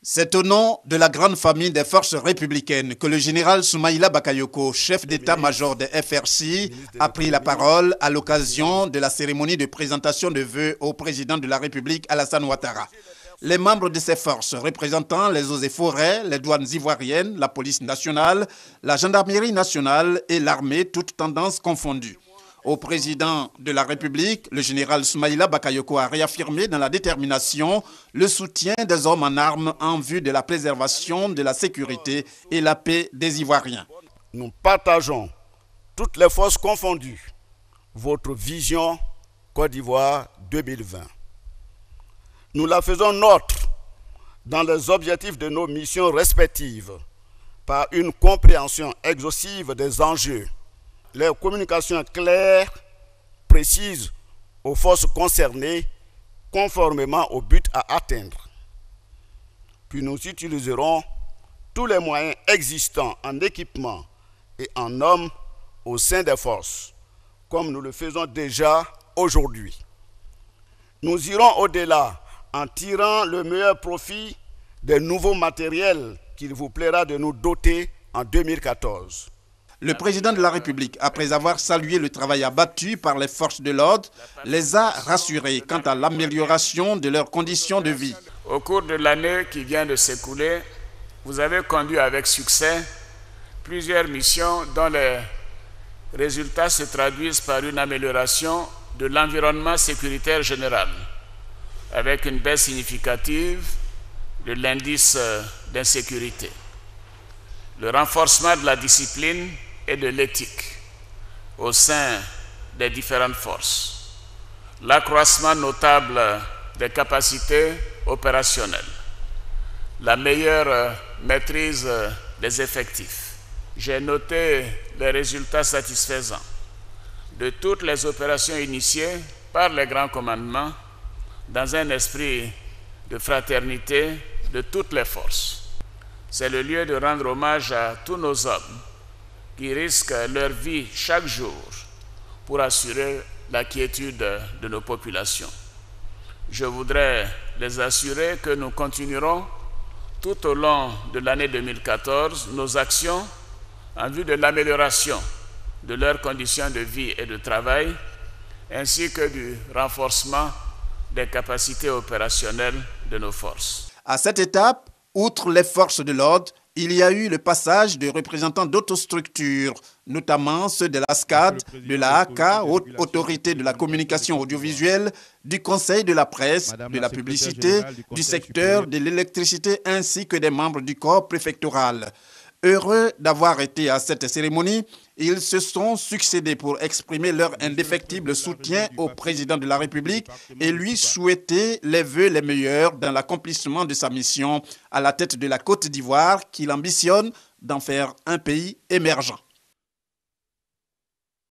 C'est au nom de la grande famille des forces républicaines que le général Soumaïla Bakayoko, chef d'état-major des FRC, a pris la parole à l'occasion de la cérémonie de présentation de vœux au président de la République Alassane Ouattara. Les membres de ces forces représentant les eaux et forêts, les douanes ivoiriennes, la police nationale, la gendarmerie nationale et l'armée, toutes tendances confondues. Au président de la République, le général Soumaïla Bakayoko a réaffirmé dans la détermination le soutien des hommes en armes en vue de la préservation de la sécurité et la paix des Ivoiriens. Nous partageons, toutes les forces confondues, votre vision Côte d'Ivoire 2020. Nous la faisons nôtre dans les objectifs de nos missions respectives par une compréhension exhaustive des enjeux. Les communications claires, précises aux forces concernées, conformément au but à atteindre. Puis nous utiliserons tous les moyens existants en équipement et en hommes au sein des forces, comme nous le faisons déjà aujourd'hui. Nous irons au-delà en tirant le meilleur profit des nouveaux matériels qu'il vous plaira de nous doter en 2014. Le président de la République, après avoir salué le travail abattu par les forces de l'ordre, les a rassurés quant à l'amélioration de leurs conditions de vie. Au cours de l'année qui vient de s'écouler, vous avez conduit avec succès plusieurs missions dont les résultats se traduisent par une amélioration de l'environnement sécuritaire général, avec une baisse significative de l'indice d'insécurité, le renforcement de la discipline et de l'éthique au sein des différentes forces, l'accroissement notable des capacités opérationnelles, la meilleure maîtrise des effectifs. J'ai noté les résultats satisfaisants de toutes les opérations initiées par les grands commandements dans un esprit de fraternité de toutes les forces. C'est le lieu de rendre hommage à tous nos hommes qui risquent leur vie chaque jour pour assurer la quiétude de nos populations. Je voudrais les assurer que nous continuerons tout au long de l'année 2014 nos actions en vue de l'amélioration de leurs conditions de vie et de travail, ainsi que du renforcement des capacités opérationnelles de nos forces. À cette étape, outre les forces de l'ordre, il y a eu le passage de représentants d'autres structures, notamment ceux de l'ASCAD, de la ACA, Haute Autorité de la Communication Audiovisuelle, du Conseil de la Presse, de la Publicité, du secteur de l'électricité ainsi que des membres du corps préfectoral. Heureux d'avoir été à cette cérémonie, ils se sont succédés pour exprimer leur indéfectible soutien au président de la République et lui souhaiter les vœux les meilleurs dans l'accomplissement de sa mission à la tête de la Côte d'Ivoire qu'il ambitionne d'en faire un pays émergent.